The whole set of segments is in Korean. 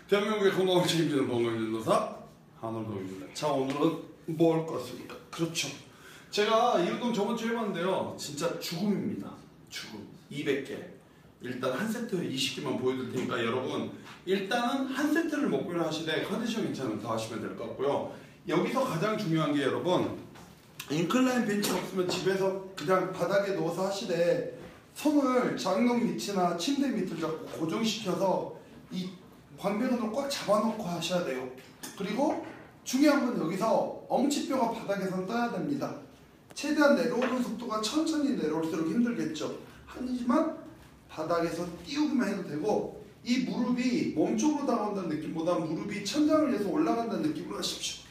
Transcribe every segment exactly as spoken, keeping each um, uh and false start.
대한민국의 건강을 책임지는 건강진료사 한월동입니다. 자, 오늘은 뭐 할 것 같습니까? 그렇죠. 제가 이 운동 저번 주에 해봤는데요. 진짜 죽음입니다. 죽음. 이백 개. 일단 한 세트에 이십 개만 보여드릴 테니까 여러분 일단은 한 세트를 목표로 하시되 컨디션 괜찮으면 더 하시면 될 것 같고요. 여기서 가장 중요한 게 여러분 인클라인 벤치 없으면 집에서 그냥 바닥에 누워서 하시되 손을 장롱 밑이나 침대 밑을 잡고 고정시켜서 이 광배근을 꽉 잡아놓고 하셔야 돼요. 그리고 중요한 건 여기서 엄지뼈가 바닥에서 떠야 됩니다. 최대한 내려오는 속도가 천천히 내려올수록 힘들겠죠. 하지만 바닥에서 띄우기만 해도 되고 이 무릎이 몸쪽으로 다가온다는 느낌보다 무릎이 천장을 위해서 올라간다는 느낌으로 하십시오.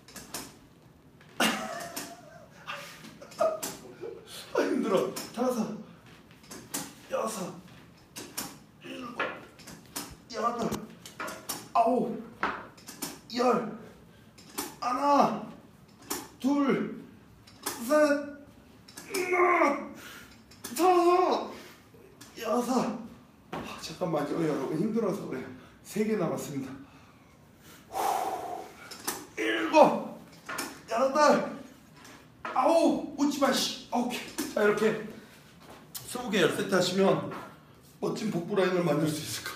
아 힘들어. 다섯, 여섯, 일곱, 여덟, 아홉, 열, 하나, 둘, 셋, 넷, 다섯, 여섯. 아, 잠깐만요, 여러분 힘들어서 그래요. 세 개 남았습니다. 일곱, 여덟, 아홉, 웃지마 씨. 오케이. 자, 이렇게 스무 개 열 세트 하시면 멋진 복부 라인을 만들 수 있을 거예요.